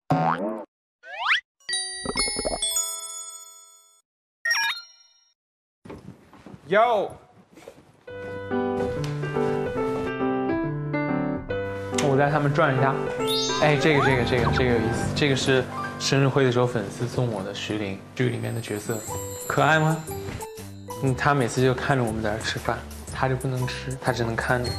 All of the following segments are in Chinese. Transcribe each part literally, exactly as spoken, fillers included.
哟，我带他们转一下。哎，这个这个这个这个有意思，这个是生日会的时候粉丝送我的徐凌，剧里面的角色，可爱吗？嗯，他每次就看着我们在这吃饭，他就不能吃，他只能看着。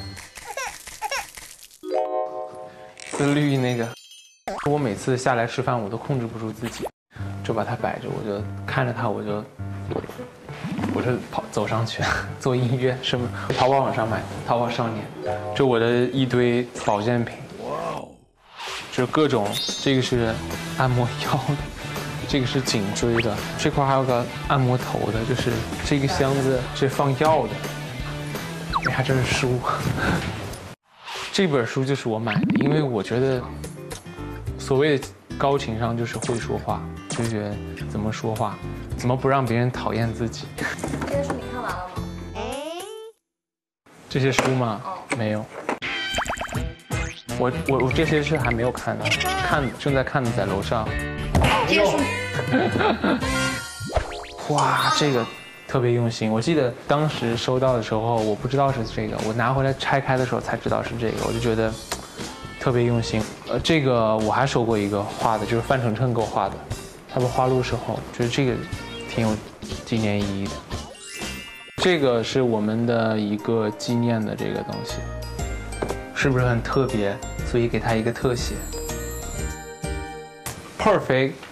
自律那个，我每次下来吃饭，我都控制不住自己，就把它摆着，我就看着它，我就。我就跑走上去做音乐，什么淘宝网上买，淘宝少年，就我的一堆保健品，哇哦，就各种，这个是按摩腰的，这个是颈椎的，这块还有个按摩头的，就是这个箱子是放药的，哎，还真是书，这本书就是我买的，因为我觉得所谓的高情商就是会说话，就是怎么说话。怎么不让别人讨厌自己？ 这些书你看完了吗？ 这些书吗？哦，没有。我我我这些是还没有看的，看正在看的，在楼上。 这个书。 哇，这个特别用心。我记得当时收到的时候，我不知道是这个，我拿回来拆开的时候才知道是这个，我就觉得特别用心。呃，这个我还收过一个画的，就是范丞丞给我画的，他们花路时候，就是这个。挺有纪念意义的，这个是我们的一个纪念的这个东西，是不是很特别？所以给它一个特写 ，perfect。